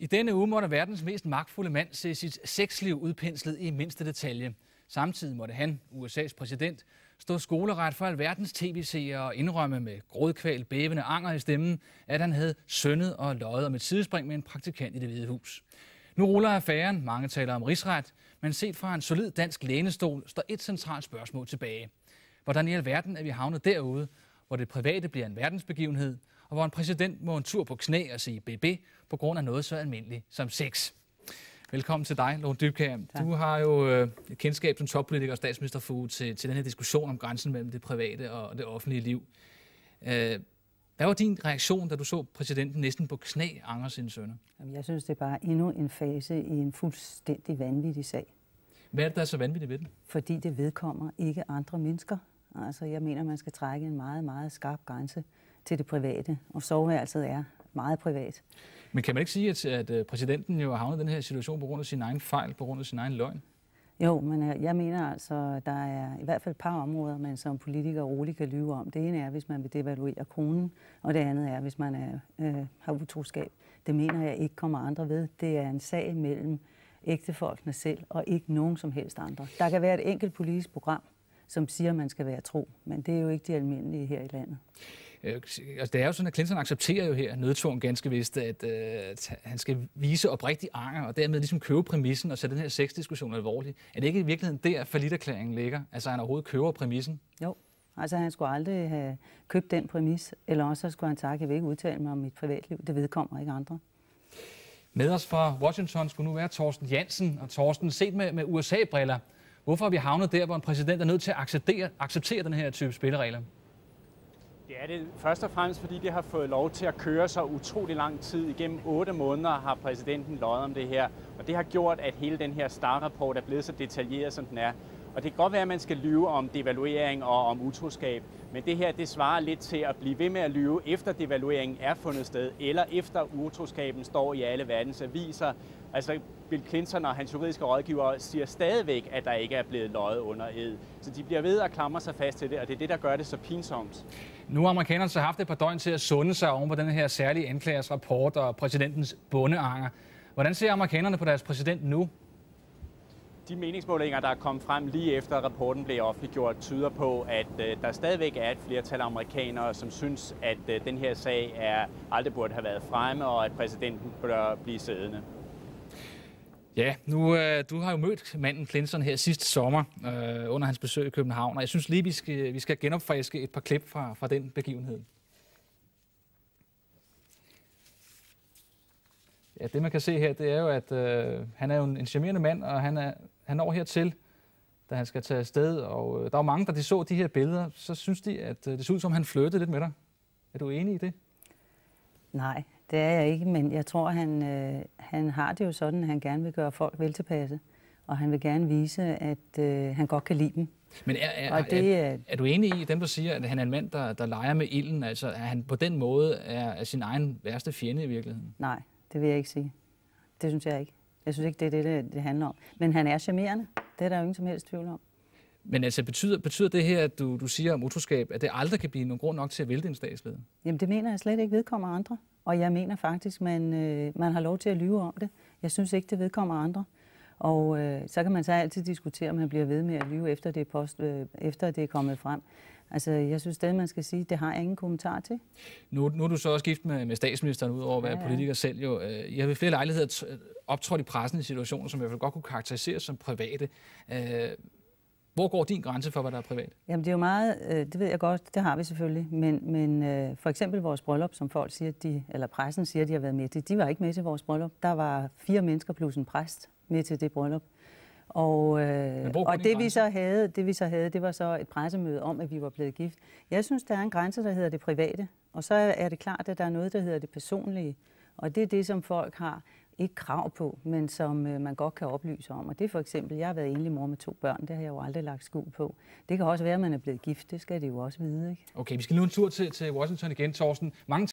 I denne uge måtte verdens mest magtfulde mand se sit sexliv udpenslet i mindste detalje. Samtidig måtte han, USA's præsident, stå skoleret for alverdens tv-seere og indrømme med grådkval, bævende anger i stemmen, at han havde syndet og løjet om et sidespring med en praktikant i Det Hvide Hus. Nu ruller affæren, mange taler om rigsret, men set fra en solid dansk lænestol står et centralt spørgsmål tilbage. Hvordan i alverden er vi havnet derude, hvor det private bliver en verdensbegivenhed, og hvor en præsident må en tur på knæ og sige BB på grund af noget så almindeligt som sex. Velkommen til dig, Lone Dybkjær. Du har jo et kendskab som toppolitiker og statsministerfrue til den her diskussion om grænsen mellem det private og det offentlige liv. Hvad var din reaktion, da du så præsidenten næsten på knæ angre sine sønner? Jeg synes, det er bare endnu en fase i en fuldstændig vanvittig sag. Hvad er det, der er så vanvittigt ved den? Fordi det vedkommer ikke andre mennesker. Altså, jeg mener, man skal trække en meget, meget skarp grænse til det private, og soveværelset er meget privat. Men kan man ikke sige, at præsidenten jo har havnet i den her situation på grund af sin egen fejl, på grund af sin egen løgn? Jo, men jeg mener altså, der er i hvert fald et par områder, man som politiker roligt kan lyve om. Det ene er, hvis man vil devaluere kronen, og det andet er, hvis man har utroskab. Det mener jeg ikke kommer andre ved. Det er en sag mellem ægtefolkene selv og ikke nogen som helst andre. Der kan være et enkelt politisk program, som siger, at man skal være tro, men det er jo ikke de almindelige her i landet. Det er jo sådan, at Clinton accepterer jo her nødtvunget ganske vist, at han skal vise oprigtig anger, og dermed ligesom købe præmissen og sætte den her sexdiskussion alvorligt. Er det ikke i virkeligheden der, falliterklæringen ligger? Altså, han overhovedet køber præmissen? Jo, altså han skulle aldrig have købt den præmis, eller også skulle han sagt, at jeg vil ikke udtale mig om mit privatliv. Det vedkommer ikke andre. Med os fra Washington skulle nu være Torsten Jansen, og Torsten, set med USA-briller. Hvorfor har vi havnet der, hvor en præsident er nødt til at acceptere den her type spilleregler? Det er det først og fremmest, fordi det har fået lov til at køre så utrolig lang tid. Igennem 8 måneder har præsidenten løjet om det her, og det har gjort, at hele den her Star-rapport er blevet så detaljeret, som den er. Og det kan godt være, at man skal lyve om devaluering og om utroskab, men det her, det svarer lidt til at blive ved med at lyve, efter devalueringen er fundet sted, eller efter utroskaben står i alle verdens aviser. Altså, Bill Clinton og hans juridiske rådgiver siger stadigvæk, at der ikke er blevet løjet under ed. Så de bliver ved at klamre sig fast til det, og det er det, der gør det så pinsomt. Nu har amerikanerne så haft et par døgn til at sunde sig oven på den her særlige anklagers rapport og præsidentens bondeanger. Hvordan ser amerikanerne på deres præsident nu? De meningsmålinger, der er kommet frem lige efter rapporten blev offentliggjort, tyder på, at der stadigvæk er et flertal af amerikanere, som synes, at den her sag aldrig burde have været fremme, og at præsidenten bør blive siddende. Ja, du har jo mødt manden Clinton her sidste sommer under hans besøg i København, og jeg synes lige, vi skal genopfriske et par klip fra den begivenhed. Ja, det man kan se her, det er jo, at han er jo en charmerende mand, og han når hertil, da han skal tage afsted. Og der er jo mange, der så de her billeder, så synes de, at det ser ud som, han flirtede lidt med dig. Er du enig i det? Nej, det er jeg ikke, men jeg tror, han har det jo sådan, at han gerne vil gøre folk veltilpasse, og han vil gerne vise, at han godt kan lide dem. Men er du enig i dem, der siger, at han er en mand, der leger med ilden? Altså, at han på den måde er sin egen værste fjende i virkeligheden? Nej, det vil jeg ikke sige. Det synes jeg ikke. Jeg synes ikke, det er det handler om. Men han er charmerende. Det er der jo ingen som helst tvivl om. Men altså, betyder det her, at du siger om utroskab, at det aldrig kan blive nogen grund nok til at vælte en statsleder? Jamen, det mener jeg slet ikke vedkommer andre. Og jeg mener faktisk, man har lov til at lyve om det. Jeg synes ikke, det vedkommer andre. Og så kan man så altid diskutere, om man bliver ved med at lyve, efter det er kommet frem. Altså, jeg synes stadig, man skal sige, det har jeg ingen kommentar til. Nu er du så også gift med statsministeren, udover at være politiker selv. Jo. Jeg har ved flere lejligheder optrådt i pressen i situationer, som i hvert fald godt kunne karakteriseres som private. Hvor går din grænse for, hvad der er privat? Jamen, det er jo meget, det ved jeg godt, det har vi selvfølgelig. Men for eksempel vores bryllup, som folk siger, eller pressen siger, de har været med til, de var ikke med til vores bryllup. Der var 4 mennesker plus en præst med til det bryllup. Og det vi så havde, det var så et pressemøde om, at vi var blevet gift. Jeg synes, der er en grænse, der hedder det private. Og så er det klart, at der er noget, der hedder det personlige. Og det er det, som folk har ikke krav på, men som man godt kan oplyse om. Og det er for eksempel, jeg har været enlig mor med 2 børn, det har jeg jo aldrig lagt skjul på. Det kan også være, at man er blevet gift, det skal det jo også vide, ikke? Okay, vi skal nu en tur til Washington igen, Torsten. Mange